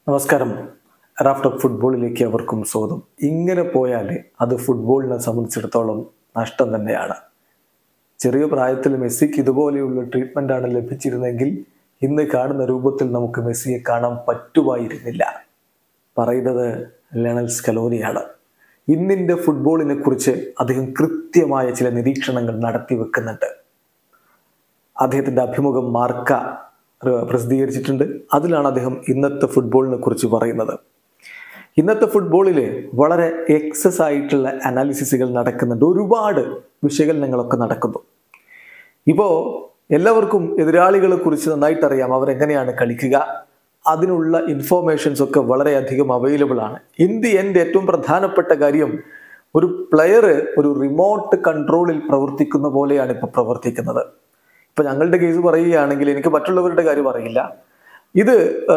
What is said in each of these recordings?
നമസ്കാരം. Raft of ഫുട്ബോളിലേക്ക് അവർക്കും സ്വാഗതം. ഇങ്ങനെ പോയാൽ അത് ഫുട്ബോളിനെ സംബന്ധിച്ചിടത്തോളം നഷ്ടം തന്നെയാണ്. ചെറിയ പ്രായത്തിൽ മെസ്സിക്ക് ഇതുപോലെയുള്ള ട്രീറ്റ്മെൻ്റാണ് ലഭിച്ചിരുന്നെങ്കിൽ ഇന്ന് കാണുന്ന രൂപത്തിൽ നമുക്ക് മെസ്സിയെ കാണാൻ പറ്റുമായിരുന്നില്ല. പറയുന്നത് ലയണൽ സ്കലോനിയാണ്. ഇന്നിൻ്റെ ഫുട്ബോളിനെ കുറിച്ച് അദ്ദേഹം കൃത്യമായ ചില നിരീക്ഷണങ്ങൾ നടത്തി വെക്കുന്നുണ്ട്. അദ്ദേഹത്തിൻ്റെ അഭിമുഖം മാർക്ക പ്രസിദ്ധീകരിച്ചിട്ടുണ്ട്. അതിലാണ് അദ്ദേഹം ഇന്നത്തെ ഫുട്ബോളിനെ കുറിച്ച് പറയുന്നത്. ഇന്നത്തെ ഫുട്ബോളിൽ വളരെ എക്സസ് ആയിട്ടുള്ള അനാലിസിസുകൾ നടക്കുന്നുണ്ട്. ഒരുപാട് വിശകലനങ്ങളൊക്കെ നടക്കുന്നു. ഇപ്പോൾ എല്ലാവർക്കും എതിരാളികളെ കുറിച്ച് നന്നായിട്ടറിയാം, അവരെങ്ങനെയാണ് കളിക്കുക. അതിനുള്ള ഇൻഫോർമേഷൻസ് ഒക്കെ വളരെയധികം അവൈലബിൾ ആണ്. ഇൻ ദി എൻഡ് ഏറ്റവും പ്രധാനപ്പെട്ട കാര്യം, ഒരു പ്ലെയർ ഒരു റിമോട്ട് കൺട്രോളിൽ പ്രവർത്തിക്കുന്ന പോലെയാണ് ഇപ്പോൾ പ്രവർത്തിക്കുന്നത്. ഇപ്പം ഞങ്ങളുടെ കേസ് പറയുകയാണെങ്കിൽ, എനിക്ക് മറ്റുള്ളവരുടെ കാര്യം അറിയില്ല, ഇത്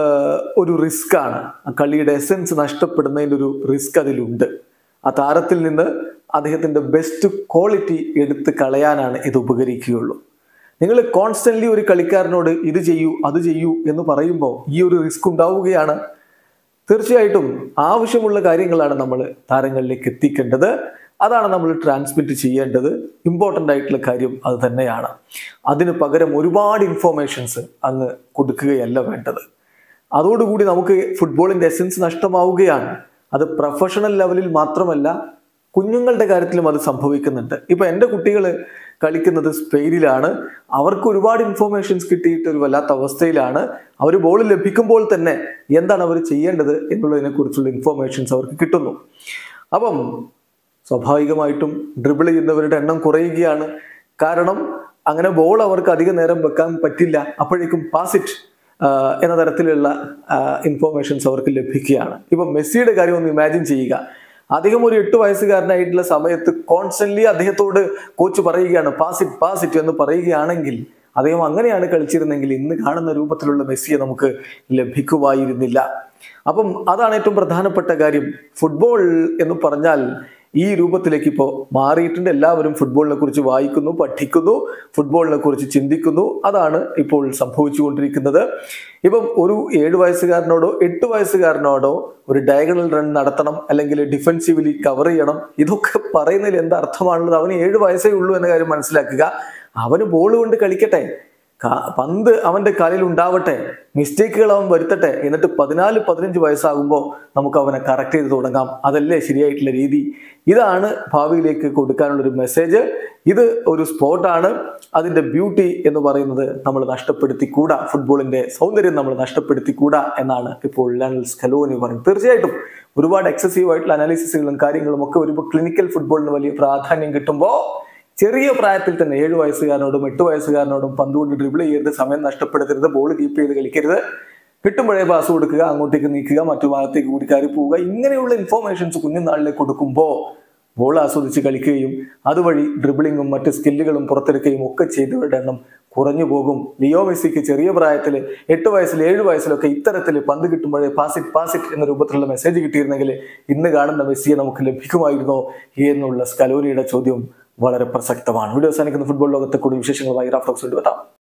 ഒരു റിസ്ക് ആണ്. കളിയുടെ എസൻസ് നഷ്ടപ്പെടുന്നതിൻ്റെ ഒരു റിസ്ക് അതിലുണ്ട്. ആ താരത്തിൽ നിന്ന് അദ്ദേഹത്തിൻ്റെ ബെസ്റ്റ് ക്വാളിറ്റി എടുത്ത് കളയാനാണ് ഇത് ഉപകരിക്കുകയുള്ളൂ. നിങ്ങൾ കോൺസ്റ്റൻ്റ്ലി ഒരു കളിക്കാരനോട് ഇത് ചെയ്യൂ അത് ചെയ്യൂ എന്ന് പറയുമ്പോൾ ഈ ഒരു റിസ്ക് ഉണ്ടാവുകയാണ്. തീർച്ചയായിട്ടും ആവശ്യമുള്ള കാര്യങ്ങളാണ് നമ്മൾ താരങ്ങളിലേക്ക് എത്തിക്കേണ്ടത്. അതാണ് നമ്മൾ ട്രാൻസ്മിറ്റ് ചെയ്യേണ്ടത്. ഇമ്പോർട്ടൻ്റ് ആയിട്ടുള്ള കാര്യം അത് തന്നെയാണ്. അതിന് പകരം ഒരുപാട് ഇൻഫോർമേഷൻസ് അങ്ങ് കൊടുക്കുകയല്ല വേണ്ടത്. അതോടുകൂടി നമുക്ക് ഫുട്ബോളിൻ്റെ എസൻസ് നഷ്ടമാവുകയാണ്. അത് പ്രൊഫഷണൽ ലെവലിൽ മാത്രമല്ല, കുഞ്ഞുങ്ങളുടെ കാര്യത്തിലും അത് സംഭവിക്കുന്നുണ്ട്. ഇപ്പം എൻ്റെ കുട്ടികൾ കളിക്കുന്നത് സ്പെയിനിലാണ്. അവർക്ക് ഒരുപാട് ഇൻഫോർമേഷൻസ് കിട്ടിയിട്ട് ഒരു വല്ലാത്ത അവസ്ഥയിലാണ്. അവർ ബോൾ ലഭിക്കുമ്പോൾ തന്നെ എന്താണ് അവർ ചെയ്യേണ്ടത് എന്നുള്ളതിനെ കുറിച്ചുള്ള ഇൻഫോർമേഷൻസ് അവർക്ക് കിട്ടുന്നു. അപ്പം സ്വാഭാവികമായിട്ടും ഡ്രിബിൾ ചെയ്യുന്നവരുടെ എണ്ണം കുറയുകയാണ്. കാരണം അങ്ങനെ ബോൾ അവർക്ക് അധിക നേരം വെക്കാൻ പറ്റില്ല. അപ്പോഴേക്കും പാസ് ഇറ്റ് എന്ന തരത്തിലുള്ള ഇൻഫോർമേഷൻസ് അവർക്ക് ലഭിക്കുകയാണ്. ഇപ്പം മെസ്സിയുടെ കാര്യം ഒന്ന് ഇമാജിൻ ചെയ്യുക. അദ്ദേഹം ഒരു 8 വയസ്സുകാരനായിട്ടുള്ള സമയത്ത് കോൺസ്റ്റന്റ്ലി അദ്ദേഹത്തോട് കോച്ച് പറയുകയാണ് പാസ് ഇറ്റ് എന്ന് പറയുകയാണെങ്കിൽ, അദ്ദേഹം അങ്ങനെയാണ് കളിച്ചിരുന്നെങ്കിൽ ഇന്ന് കാണുന്ന രൂപത്തിലുള്ള മെസ്സിയെ നമുക്ക് ലഭിക്കുമായിരുന്നില്ല. അപ്പം അതാണ് ഏറ്റവും പ്രധാനപ്പെട്ട കാര്യം. ഫുട്ബോൾ എന്ന് പറഞ്ഞാൽ ഈ രൂപത്തിലേക്ക് ഇപ്പോൾ മാറിയിട്ടുണ്ട്. എല്ലാവരും ഫുട്ബോളിനെ കുറിച്ച് വായിക്കുന്നു, പഠിക്കുന്നു, ഫുട്ബോളിനെ കുറിച്ച് ചിന്തിക്കുന്നു. അതാണ് ഇപ്പോൾ സംഭവിച്ചുകൊണ്ടിരിക്കുന്നത്. ഇപ്പം ഒരു 7 വയസ്സുകാരനോടോ 8 വയസ്സുകാരനോടോ ഒരു ഡയഗണൽ റൺ നടത്തണം, അല്ലെങ്കിൽ ഡിഫെൻസീവ്ലി കവർ ചെയ്യണം, ഇതൊക്കെ പറയുന്നതിൽ എന്താ അർത്ഥമാണുള്ളത്? അവന് 7 വയസ്സേ ഉള്ളൂ എന്ന കാര്യം മനസ്സിലാക്കുക. അവന് ബോൾ കൊണ്ട് കളിക്കട്ടെ, പന്ത് അവൻ്റെ കാലിൽ ഉണ്ടാവട്ടെ, മിസ്റ്റേക്കുകൾ അവൻ വരുത്തട്ടെ. എന്നിട്ട് 14-15 വയസ്സാകുമ്പോൾ നമുക്ക് അവനെ കറക്റ്റ് ചെയ്ത് തുടങ്ങാം. അതല്ലേ ശരിയായിട്ടുള്ള രീതി? ഇതാണ് ഭാവിയിലേക്ക് കൊടുക്കാനുള്ളൊരു മെസ്സേജ്. ഇത് ഒരു സ്പോർട്ടാണ്. അതിൻ്റെ ബ്യൂട്ടി എന്ന് പറയുന്നത് നമ്മൾ നഷ്ടപ്പെടുത്തിക്കൂടാ. ഫുട്ബോളിൻ്റെ സൗന്ദര്യം നമ്മൾ നഷ്ടപ്പെടുത്തിക്കൂടാ എന്നാണ് ഇപ്പോൾ ലയണൽ സ്കലോനി പറയുന്നത്. തീർച്ചയായിട്ടും ഒരുപാട് എക്സസീവ് ആയിട്ടുള്ള അനാലിസിസുകളും കാര്യങ്ങളും ഒക്കെ വരുമ്പോൾ ക്ലിനിക്കൽ ഫുട്ബോളിന് വലിയ പ്രാധാന്യം കിട്ടുമ്പോൾ ചെറിയ പ്രായത്തിൽ തന്നെ 7 വയസ്സുകാരനോടും 8 വയസ്സുകാരനോടും പന്ത് കൊണ്ട് ഡ്രിബിൾ ചെയ്യരുത്, സമയം നഷ്ടപ്പെടുത്തരുത്, ബോൾ കീപ്പ് ചെയ്ത് കളിക്കരുത്, കിട്ടുമ്പോഴേ പാസ് കൊടുക്കുക, അങ്ങോട്ടേക്ക് നീക്കുക, മറ്റു ഭാഗത്തേക്ക് കൂടി കയറി പോവുക, ഇങ്ങനെയുള്ള ഇൻഫോർമേഷൻസ് കുഞ്ഞുനാളിലേക്ക് കൊടുക്കുമ്പോൾ ബോൾ ആസ്വദിച്ച് കളിക്കുകയും അതുവഴി ഡ്രിബിളിങ്ങും മറ്റ് സ്കില്ലുകളും പുറത്തെടുക്കുകയും ഒക്കെ ചെയ്തവരുടെ എണ്ണം കുറഞ്ഞു പോകും. ലിയോ മെസ്സിക്ക് ചെറിയ പ്രായത്തിൽ 8 വയസ്സിൽ 7 വയസ്സിലൊക്കെ ഇത്തരത്തിൽ പന്ത് കിട്ടുമ്പോഴേ പാസ് ഇറ്റ് എന്ന രൂപത്തിലുള്ള മെസ്സേജ് കിട്ടിയിരുന്നെങ്കിൽ ഇന്ന് കാണുന്ന മെസ്സിയെ നമുക്ക് ലഭിക്കുമായിരുന്നോ എന്നുള്ള സ്കലോനിയുടെ ചോദ്യം വളരെ പ്രസക്തമാണ്. വീഡിയോ അവസാനിക്കുന്ന ഫുട്ബോൾ ലോകത്തെ കൂടുതൽ വിശേഷങ്ങളുമായി റാഫ്റ്റ് ഓഫ് എത്താം.